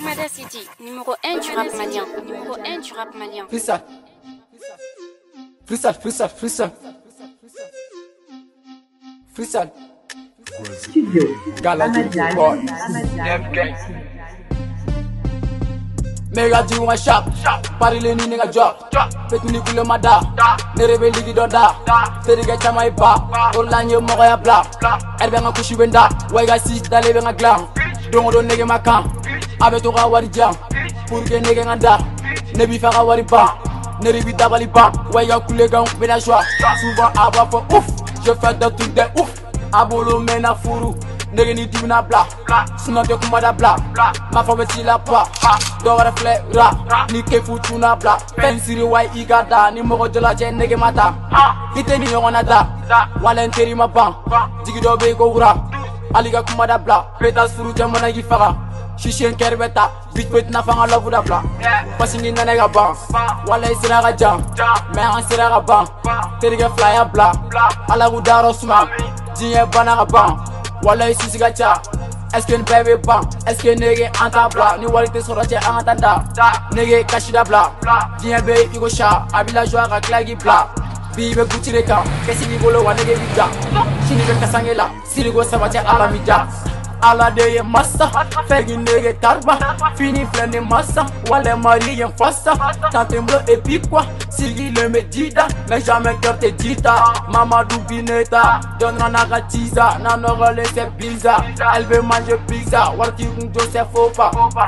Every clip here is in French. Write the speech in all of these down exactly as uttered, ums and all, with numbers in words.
Armada City, numéro un du rap malien. Numéro un du rap malien. Freestyle. Freestyle, freestyle, freestyle. Freestyle. Studio Galadi Ramadan, boy. Ramadan. Mega G one shop. Pari le ni nigga drop. Pet ni kule mada. Nerebe ligi donda. Teriga chama ipa. Orlanye mogo ya bla. Erbe nga kushi wenda. Waiga si dale benga glam. Dongo do nege makam. Abe to ga wari jam. Pour que nege nganda. Nebi fa ga wari ba. Neribi tabali ba. Waiga kule gang bena joie. Souvent aba fo ouf. Je fais de tout de ouf. Abolo mena furu. Nege ni dibina bla. Sinon te kumada bla. Ma fo beti la pa. Dogara fle ra. Ni ke futu na bla. Pen siri wai igada. Ni mogo jola che nege mata. Ite ni yongona da. Walen teri ma ban. Digi do be ko wura. Aliga kumada bla. Petas furu jamona gi faga. Shishen kerbeta. Bit bit na fanga lovu da bla. Pasingi na nega ban. Wala isira ga jam. Me an sira ga ban. Teriga flya bla. Ala gudaro suma. Diye bana ga ban. Wala isusi ga cha. Est-ce que bébé ban? Est-ce que nege anta bla? Ni walite soroche antanda. Nege kashida bla. Diye be igo sha. Abila joa ga klagi bla. Bibe gutire ka. Kesi ni bolo wa nege bija. Shini be kasangela. Sirigo sabache ala mija. Ala de ye massa. Fegi nege tarba. Fini flene massa. Wale mari yen fassa. Tante mblo epi quoi. Sigi le medida. Mais jamais cœur te dita. Mamadou Bineta. Donnera naga tiza. Nanora laisse pizza. Elle veut manger pizza. Warti kundo c'est faux pas.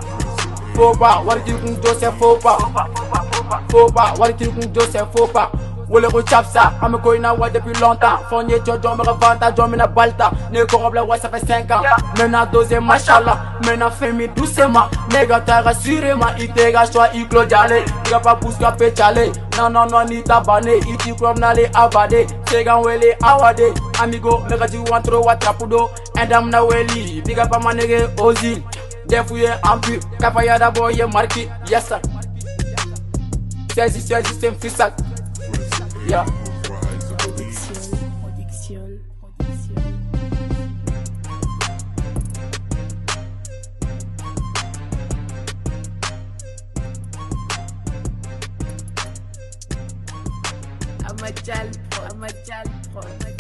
Faux pas. Warti kundo c'est faux pas. Faux pas. Warti kundo c'est faux pas. Wole ko chapsa, ame ko ina wa depuis longtemps. Fonye jojo me revanta, jo me na balta. Ne ko roble wa ça fait cinq ans. Mena dose machallah, mena femi doucement. Nega ta rassurement, itega choix iklo jale. Iga pa pousse ka pe chale. Non non non ni tabane, iti krom nale abade. Sega wele awade. Amigo, mega ji wantro wa trapudo. Endam na weli, biga pa manege ozil. Defuye ampu, kapaya da boye marki. Yes sir. Sezi sezi sem fisak. Yeah. Production, production, production. Amajal Pro, Amajal Pro.